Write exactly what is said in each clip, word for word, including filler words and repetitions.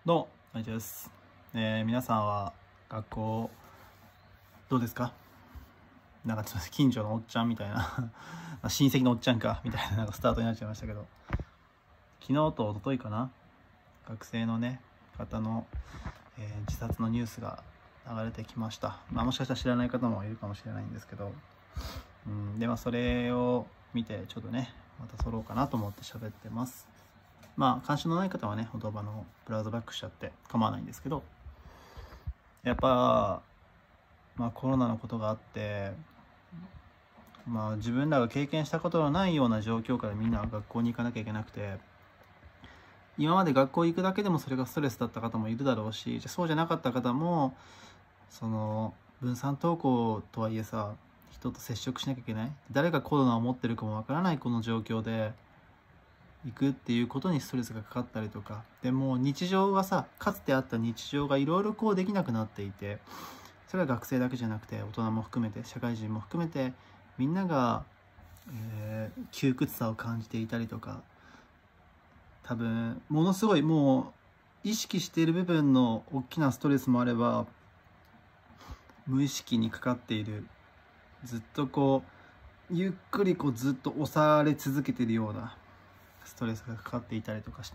どうも、あいちです。えー、皆さんは学校どうですか？なんかちょっと近所のおっちゃんみたいな親戚のおっちゃんかみたいな、なんかスタートになっちゃいましたけど、昨日と一昨日かな、学生のね方の、えー、自殺のニュースが流れてきました。まあ、もしかしたら知らない方もいるかもしれないんですけど、うん、でまあそれを見てちょっとねまた撮ろうかなと思って喋ってます。まあ関心のない方はね、言葉のブラウザバックしちゃって構わないんですけど、やっぱ、まあ、コロナのことがあって、まあ、自分らが経験したことのないような状況からみんな学校に行かなきゃいけなくて、今まで学校行くだけでもそれがストレスだった方もいるだろうし、じゃそうじゃなかった方もその分散登校とはいえさ、人と接触しなきゃいけない、誰がコロナを持ってるかもわからないこの状況で行くっていうことにストレスがかかったりとかで、もう日常がさ、かつてあった日常がいろいろこうできなくなっていて、それは学生だけじゃなくて大人も含めて社会人も含めてみんなが、えー、窮屈さを感じていたりとか、多分ものすごいもう意識している部分の大きなストレスもあれば、無意識にかかっている、ずっとこうゆっくりこうずっと押され続けているようなストレスがかかっていたりとかして、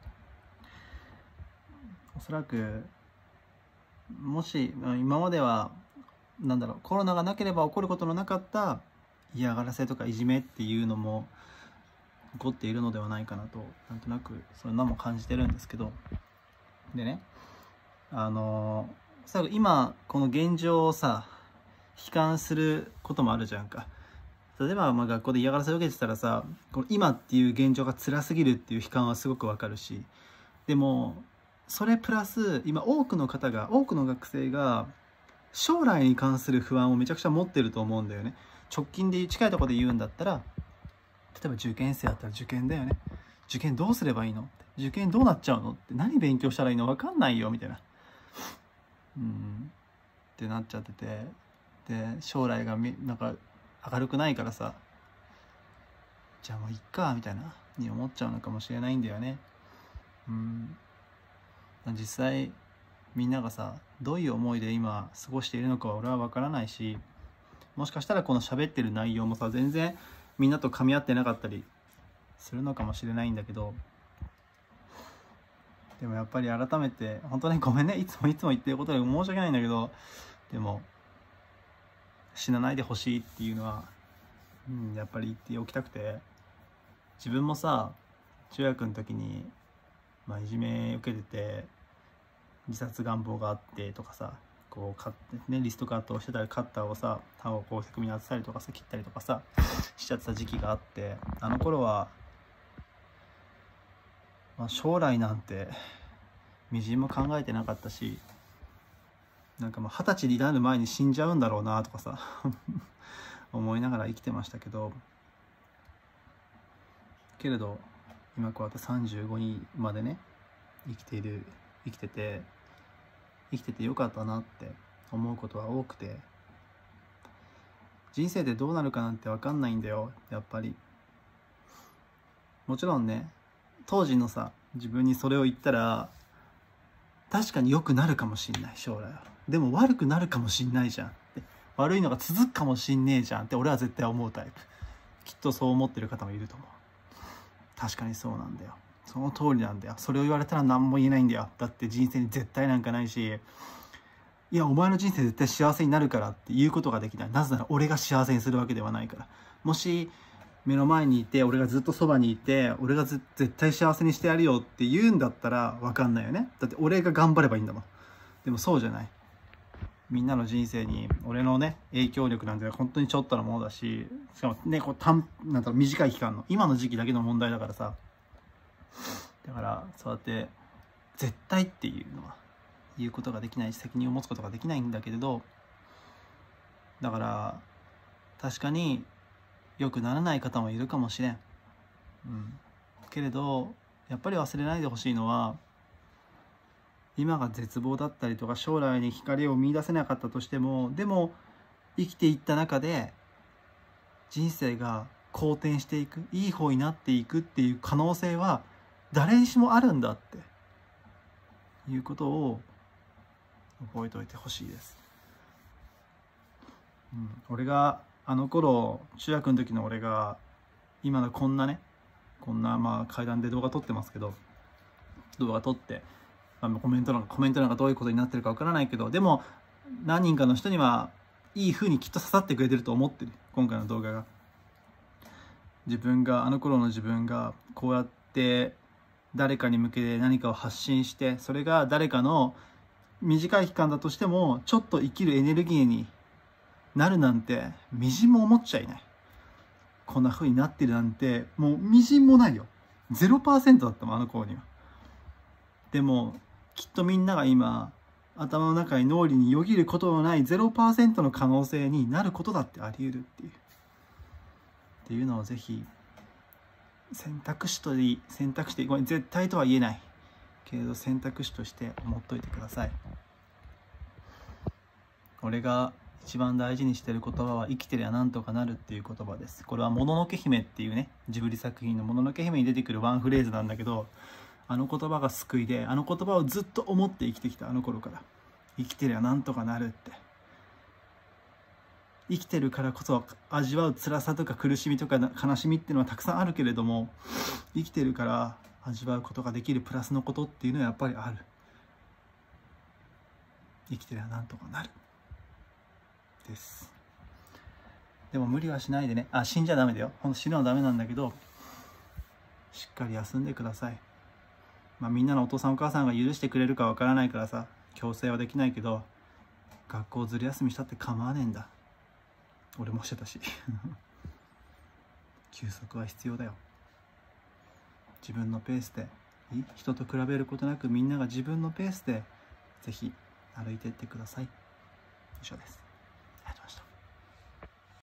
おそらくもし今まではなんだろう、コロナがなければ起こることのなかった嫌がらせとかいじめっていうのも起こっているのではないかなと、なんとなくそんなも感じてるんですけど、でね、あのー、今この現状をさ悲観することもあるじゃんか。例えばまあ学校で嫌がらせを受けてたらさ、この今っていう現状が辛すぎるっていう悲観はすごくわかるし、でもそれプラス今多くの方が多くの学生が将来に関する不安をめちゃくちゃ持ってると思うんだよね。直近で近いところで言うんだったら、例えば受験生だったら受験だよね。受験どうすればいいの？受験どうなっちゃうの？って何勉強したらいいの？分かんないよみたいな、うんってなっちゃってて、で将来がみなんか明るくないからさ、じゃあもういっかみたいなに思っちゃうのかもしれないんだよね。うん実際みんながさどういう思いで今過ごしているのかは俺は分からないし、もしかしたらこの喋ってる内容もさ全然みんなと噛み合ってなかったりするのかもしれないんだけど、でもやっぱり改めて本当にごめんね、いつもいつも言ってることで申し訳ないんだけど、でも死なないでほしいっていうのは、うん、やっぱり言っておきたくて、自分もさ中学の時に、まあ、いじめ受けてて自殺願望があってとかさ、こうカッ、ね、リストカットをしてたりカッターをさ刃をこう組み合わせたりとかさ切ったりとかさしちゃってた時期があって、あの頃は、まあ、将来なんてみじんも考えてなかったし、なんかもう二十歳になる前に死んじゃうんだろうなとかさ思いながら生きてましたけど、けれど今こうやってさんじゅうごにまでね生きている生きてて生きててよかったなって思うことは多くて、人生でどうなるかなんて分かんないんだよやっぱり。もちろんね、当時のさ自分にそれを言ったら確かに良くなるかもしんない、将来は。でも悪くなるかもしんないじゃんって、悪いのが続くかもしんねえじゃんって俺は絶対思うタイプ。きっとそう思ってる方もいると思う。確かにそうなんだよ、その通りなんだよ、それを言われたら何も言えないんだよ、だって人生に絶対なんかないし、いやお前の人生絶対幸せになるからって言うことができない。なぜなら俺が幸せにするわけではないから。もし目の前にいて俺がずっとそばにいて俺が絶対幸せにしてやるよって言うんだったら分かんないよね。だって俺が頑張ればいいんだもん。でもそうじゃない。みんなの人生に俺のね影響力なんて本当にちょっとのものだし、しかもねこう短なんだろう短い期間の今の時期だけの問題だからさ、だからそうやって絶対っていうのは言うことができないし責任を持つことができないんだけれど、だから確かに良くならない方もいるかもしれん、うん、けれどやっぱり忘れないでほしいのは、今が絶望だったりとか将来に光を見出せなかったとしても、でも生きていった中で人生が好転していく、いい方になっていくっていう可能性は誰にしもあるんだって。 いうことを覚えておいてほしいです。うん、俺があの頃中学の時の俺が今のこんなねこんなまあ階段で動画撮ってますけど、動画撮って、まあ、コメントなんかコメントなんかどういうことになってるかわからないけど、でも何人かの人にはいい風にきっと刺さってくれてると思ってる。今回の動画が自分があの頃の自分がこうやって誰かに向けて何かを発信して、それが誰かの短い期間だとしてもちょっと生きるエネルギーになるなんてみじんも思っちゃいない。こんな風になってるなんてもうみじんもないよ。 ゼロパーセント だったもんあの頃には。でもきっとみんなが今頭の中に脳裏によぎることのない ゼロパーセント の可能性になることだってあり得るっていうっていうのをぜひ選択肢といい選択肢でごめん絶対とは言えないけれど選択肢として思っといてください。俺が一番大事にしている言葉は生きてりゃなんとかなるっていう言葉です。これはもののけ姫っていうねジブリ作品のもののけ姫に出てくるワンフレーズなんだけど、あの言葉が救いで、あの言葉をずっと思って生きてきた。あの頃から生きてりゃなんとかなるって。生きてるからこそ味わう辛さとか苦しみとか悲しみっていうのはたくさんあるけれども、生きてるから味わうことができるプラスのことっていうのはやっぱりある。生きてりゃなんとかなるです。でも無理はしないでね。あ、死んじゃダメだよ。ほんと死ぬのはダメなんだけど、しっかり休んでください。まあみんなのお父さんお母さんが許してくれるかわからないからさ、強制はできないけど、学校ずる休みしたって構わねえんだ。俺もしてたし休息は必要だよ。自分のペースでいい人と比べることなくみんなが自分のペースでぜひ歩いていってください。以上です。